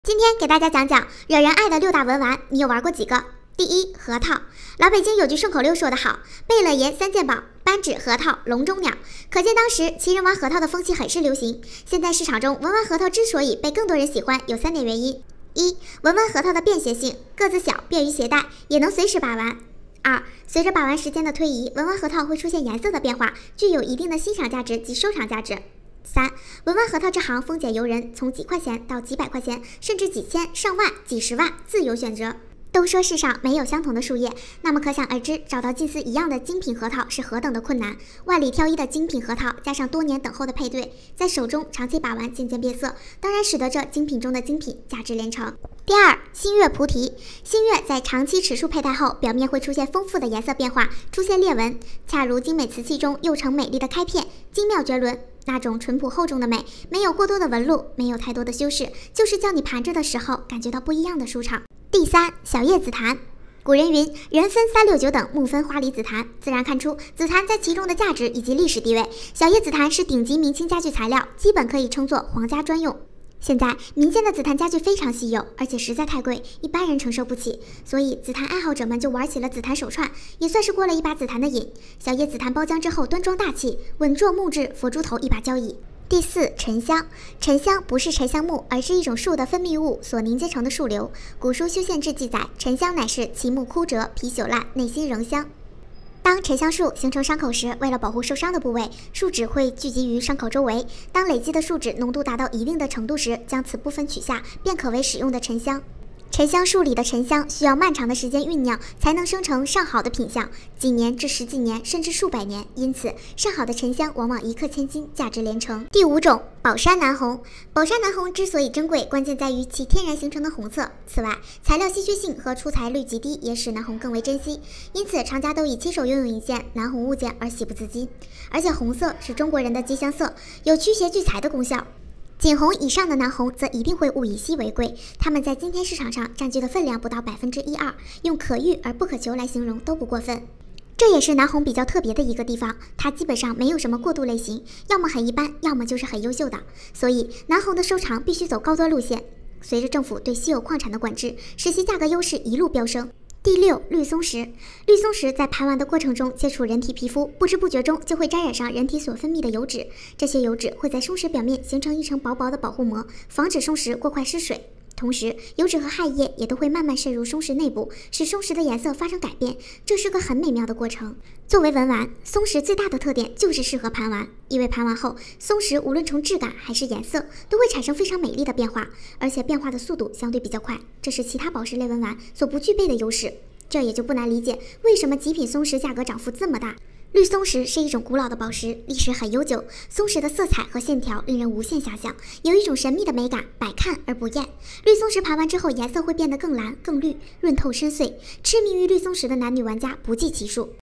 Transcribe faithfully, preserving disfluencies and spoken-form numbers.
今天给大家讲讲惹人爱的六大文玩，你有玩过几个？第一，核桃。老北京有句顺口溜说得好，贝勒爷三件宝，扳指、核桃、笼中鸟。可见当时齐人玩核桃的风气很是流行。现在市场中文玩核桃之所以被更多人喜欢，有三点原因：一、文玩核桃的便携性，个子小，便于携带，也能随时把玩。二、随着把玩时间的推移，文玩核桃会出现颜色的变化，具有一定的欣赏价值及收藏价值。三、文玩核桃这行丰俭由人，从几块钱到几百块钱，甚至几千、上万、几十万，自由选择。都说世上没有相同的树叶，那么可想而知，找到近似一样的精品核桃是何等的困难。万里挑一的精品核桃，加上多年等候的配对，在手中长期把玩，渐渐变色，当然使得这精品中的精品价值连城。第二，新月菩提。新月在长期持续佩戴后，表面会出现丰富的颜色变化，出现裂纹，恰如精美瓷器中釉成美丽的开片，精妙绝伦。那种淳朴厚重的美，没有过多的纹路，没有太多的修饰，就是叫你盘着的时候感觉到不一样的舒畅。第三，小叶紫檀。古人云，人分三六九等，木分花梨紫檀，自然看出紫檀在其中的价值以及历史地位。小叶紫檀是顶级明清家具材料，基本可以称作皇家专用。现在民间的紫檀家具非常稀有，而且实在太贵，一般人承受不起，所以紫檀爱好者们就玩起了紫檀手串，也算是过了一把紫檀的瘾。小叶紫檀包浆之后端庄大气，稳坐木质佛珠头一把交椅。第四，沉香。沉香不是沉香木，而是一种树的分泌物所凝结成的树瘤。古书《修宪志》记载，沉香乃是其木枯折，皮朽烂，内心仍香。当沉香树形成伤口时，为了保护受伤的部位，树脂会聚集于伤口周围。当累积的树脂浓度达到一定的程度时，将此部分取下，便可为使用的沉香。沉香树里的沉香需要漫长的时间酝酿，才能生成上好的品相，几年至十几年，甚至数百年。因此，上好的沉香往往一克千金，价值连城。第五种，宝山南红。宝山南红之所以珍贵，关键在于其天然形成的红色。此外，材料稀缺性和出材率极低，也使南红更为珍惜。因此，厂家都以亲手拥有一件南红物件而喜不自禁。而且，红色是中国人的吉祥色，有驱邪聚财的功效。锦红以上的南红则一定会物以稀为贵，它们在今天市场上占据的分量不到百分之一二，用可遇而不可求来形容都不过分。这也是南红比较特别的一个地方，它基本上没有什么过渡类型，要么很一般，要么就是很优秀的，所以南红的收藏必须走高端路线。随着政府对稀有矿产的管制，使其价格优势一路飙升。第六，绿松石。绿松石在盘玩的过程中接触人体皮肤，不知不觉中就会沾染上人体所分泌的油脂，这些油脂会在松石表面形成一层薄薄的保护膜，防止松石过快失水。同时，油脂和氦液也都会慢慢渗入松石内部，使松石的颜色发生改变，这是个很美妙的过程。作为文玩，松石最大的特点就是适合盘玩，因为盘完后，松石无论从质感还是颜色，都会产生非常美丽的变化，而且变化的速度相对比较快，这是其他宝石类文玩所不具备的优势。这也就不难理解，为什么极品松石价格涨幅这么大。绿松石是一种古老的宝石，历史很悠久。松石的色彩和线条令人无限遐想，有一种神秘的美感，百看而不厌。绿松石盘完之后，颜色会变得更蓝、更绿，润透深邃。痴迷于绿松石的男女玩家不计其数。